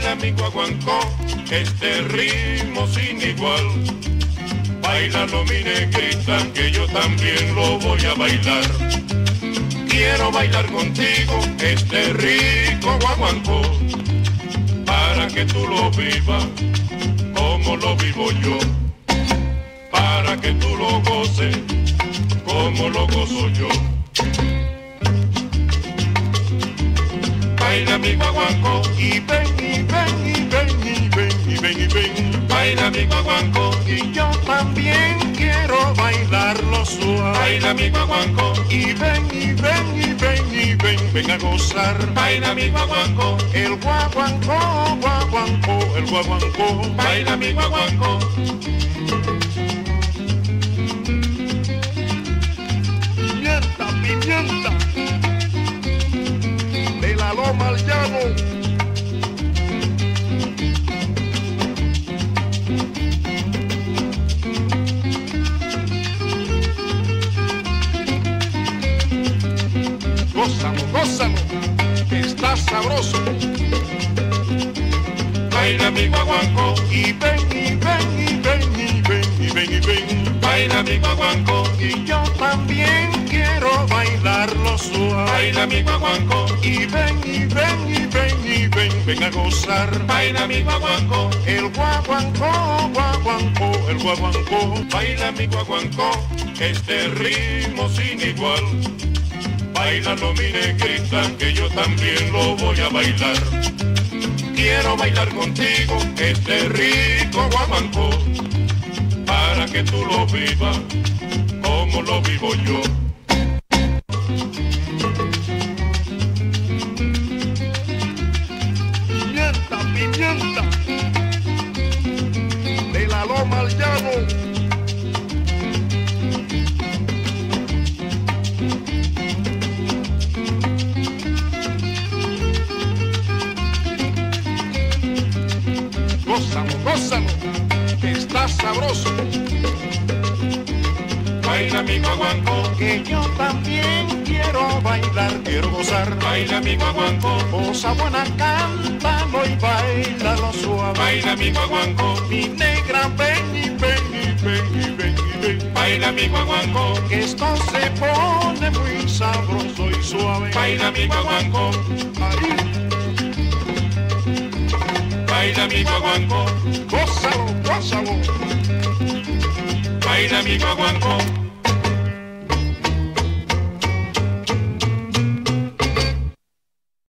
Baila mi guaguancó, este ritmo sin igual. Báilalo mi negrita, que yo también lo voy a bailar. Quiero bailar contigo este rico guaguancó, para que tú lo vivas como lo vivo yo, para que tú lo goces como lo gozo yo. Baila mi guaguancó y ven, y ven, y ven, y ven, y ven, y ven. Baila mi guaguancó y yo también quiero bailarlo suave. Baila mi guaguancó y ven, y ven, y ven, y ven, ven a gozar. Baila mi guaguancó, el guaguancó, guaguancó, el guaguancó. Baila mi guaguancó. Pimienta, pimienta, de la loma al llano. Gózalo, gózalo, que está sabroso. Baila mi guaguancó Y ven, y ven, y ven, y ven, y ven, y ven. baila mi guaguancó, Y yo también quiero bailarlo suave. baila mi guaguancó, Y ven, y ven, y ven, y ven, ven a gozar. baila mi guaguancó, El guaguancó, guaguancó, el guaguancó. baila mi guaguancó, este ritmo sin igual. Báilalo mi negrita, que yo también lo voy a bailar. Quiero bailar contigo este rico guaguancó, para que tú lo vivas como lo vivo yo. Pimienta, pimienta, de la loma al llano. Gózalo, gózalo, que está sabroso. Baila mi guaguancó, Que yo también quiero bailar, quiero gozar. baila mi guaguancó, Cosa buena, cántalo y bailalo suave. baila mi guaguancó, Mi negra, ven y ven, y ven, y ven, y ven. baila mi guaguancó, Que esto se pone muy sabroso y suave. baila mi guaguancó, Ahí, baila mi guaguancó, gózalo, gózalo. baila mi guaguancó.